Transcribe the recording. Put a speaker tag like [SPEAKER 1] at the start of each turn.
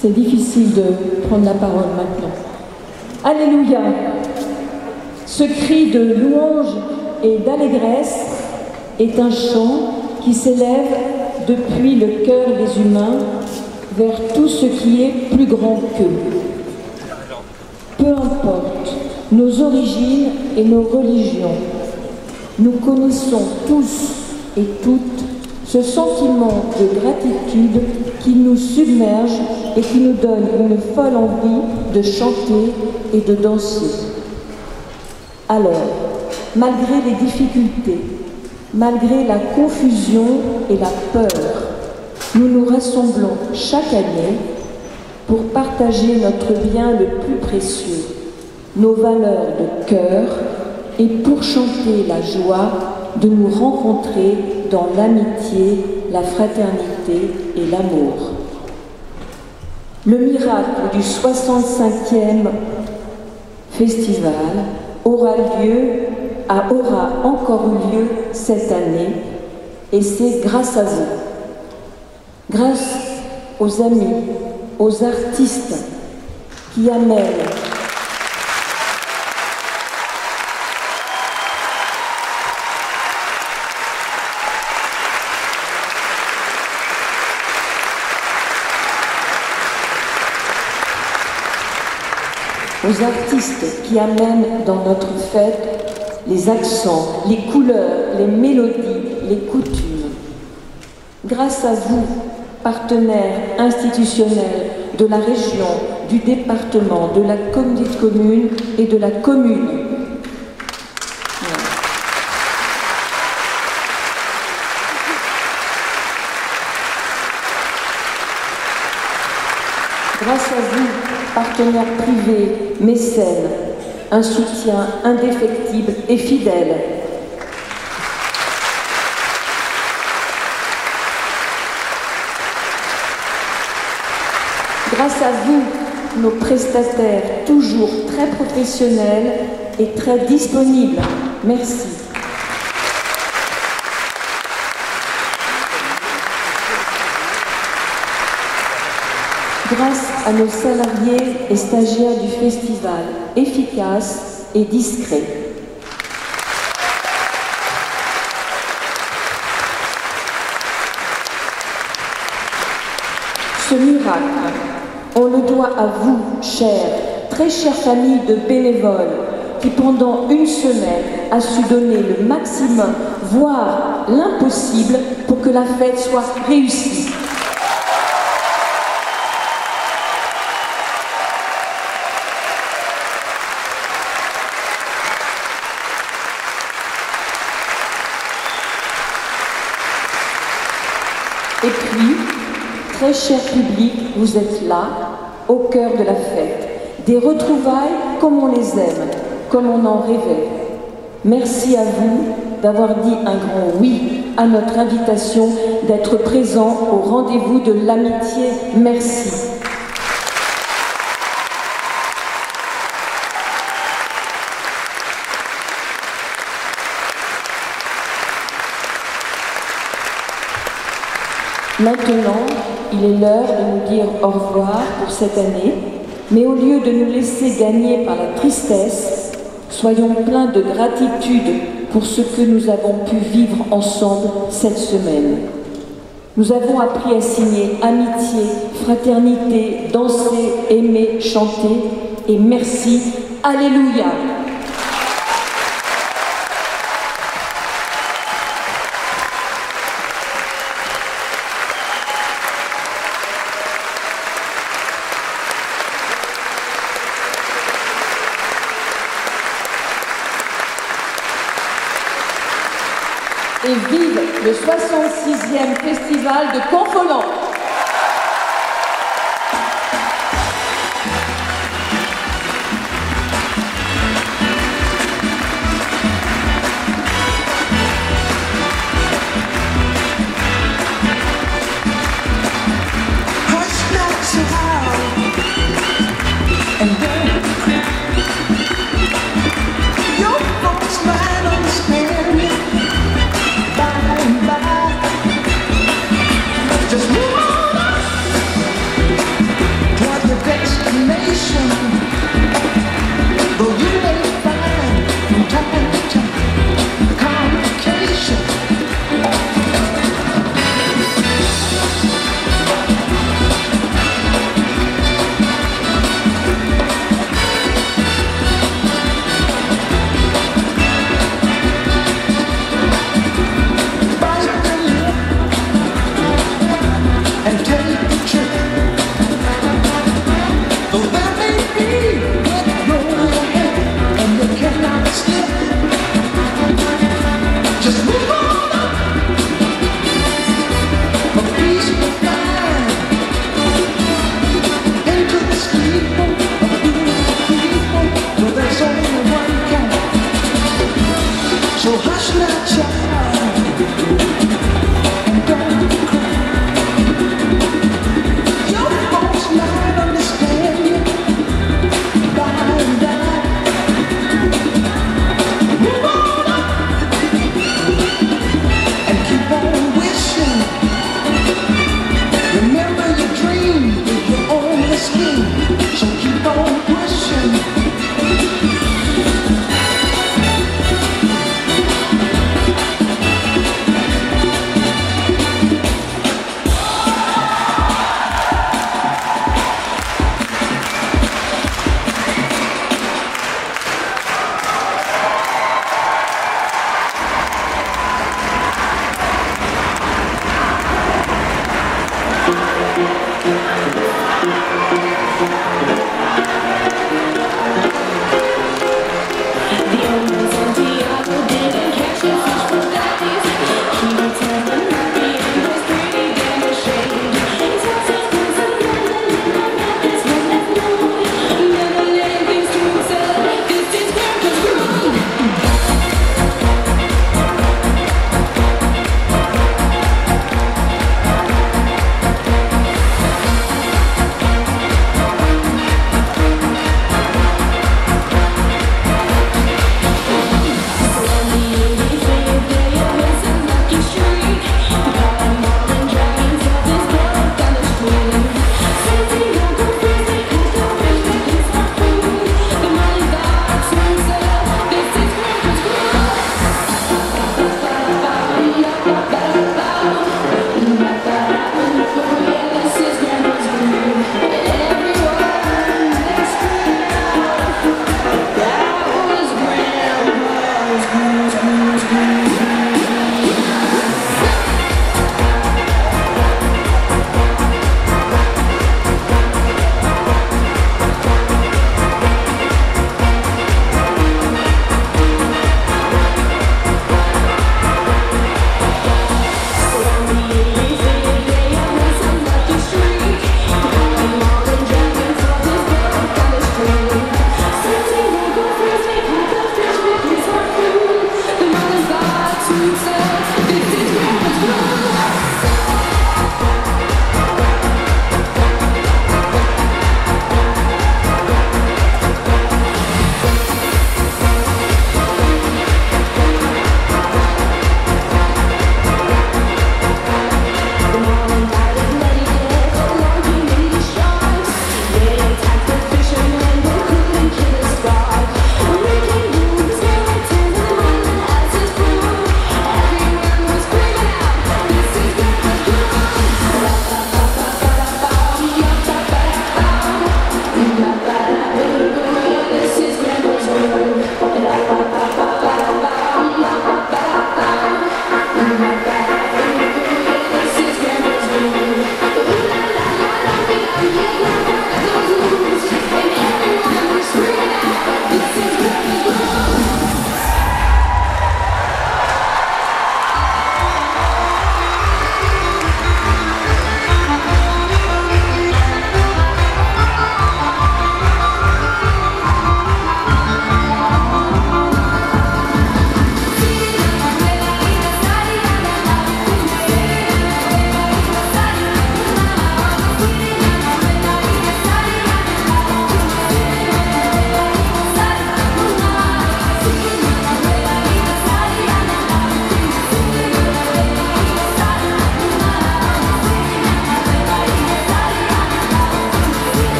[SPEAKER 1] C'est difficile de prendre la parole maintenant. Alléluia! Ce cri de louange et d'allégresse est un chant qui s'élève depuis le cœur des humains vers tout ce qui est plus grand qu'eux. Peu importe nos origines et nos religions, nous connaissons tous et toutes ce sentiment de gratitude qui nous submerge et qui nous donne une folle envie de chanter et de danser. Alors, malgré les difficultés, malgré la confusion et la peur, nous nous rassemblons chaque année pour partager notre bien le plus précieux, nos valeurs de cœur, et pour chanter la joie de nous rencontrer dans l'amitié, la fraternité et l'amour. Le miracle du 65e festival aura encore eu lieu cette année, et c'est grâce à vous, grâce aux amis, aux artistes qui amènent dans notre fête les accents, les couleurs, les mélodies, les coutumes. Grâce à vous, partenaires institutionnels de la région, du département, de la communauté de communes et de la commune. Grâce à vous, partenaires privés, mécènes, un soutien indéfectible et fidèle. Grâce à vous, nos prestataires, toujours très professionnels et très disponibles. Merci. Grâce à nos salariés et stagiaires du festival, efficaces et discrets. Ce miracle, on le doit à vous, très chère famille de bénévoles, qui pendant une semaine a su donner le maximum, voire l'impossible, pour que la fête soit réussie. Et puis, très cher public, vous êtes là, au cœur de la fête. Des retrouvailles comme on les aime, comme on en rêvait. Merci à vous d'avoir dit un grand oui à notre invitation, d'être présent au rendez-vous de l'amitié. Merci. Maintenant, il est l'heure de nous dire au revoir pour cette année, mais au lieu de nous laisser gagner par la tristesse, soyons pleins de gratitude pour ce que nous avons pu vivre ensemble cette semaine. Nous avons appris à signer amitié, fraternité, danser, aimer, chanter, et merci, alléluia. Et vive le 66e festival de Confolens.